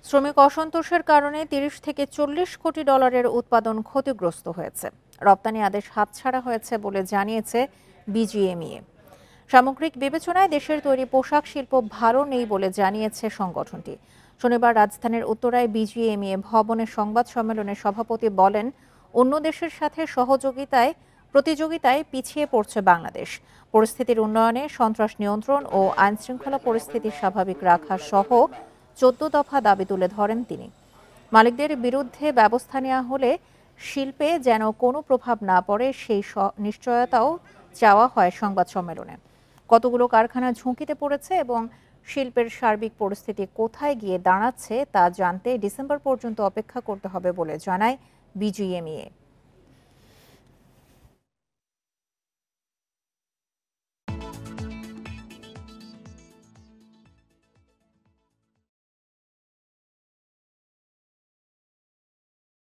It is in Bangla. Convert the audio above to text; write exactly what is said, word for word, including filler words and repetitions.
শ্রমিক অসন্তোষের কারণে তিরিশ থেকে চল্লিশ কোটি ডলারের উৎপাদন ক্ষতিগ্রস্ত হয়েছে। রপ্তানি আদেশ হাতছাড়া হয়েছে বলে জানিয়েছে বিজিএমইএ। সামগ্রিক বিবেচনায় দেশের তৈরি পোশাক শিল্প ভালো নেই বলে জানিয়েছে সংগঠনটি। শনিবার রাজধানীর উত্তরায় বিজিএমইএ ভবনে সংবাদ সম্মেলনে সভাপতি বলেন, অন্য দেশের সাথে সহযোগিতায় প্রতিযোগিতায় পিছিয়ে পড়ছে বাংলাদেশ। পরিস্থিতির উন্নয়নে সন্ত্রাস নিয়ন্ত্রণ ও আইনশৃঙ্খলা পরিস্থিতি স্বাভাবিক রাখা সহ চোদ্দ দফা দাবি তুলে ধরেন তিনি। মালিকদের বিরুদ্ধে ব্যবস্থা নেওয়া হলে শিল্পে যেন কোনো প্রভাব না পড়ে সেই নিশ্চয়তাও চাওয়া হয় সংবাদ সম্মেলনে। কতগুলো কারখানা ঝুঁকিতে পড়েছে এবং শিল্পের সার্বিক পরিস্থিতি কোথায় গিয়ে দাঁড়াচ্ছে তা জানতে ডিসেম্বর পর্যন্ত অপেক্ষা করতে হবে বলে জানায় বিজিএমইএ।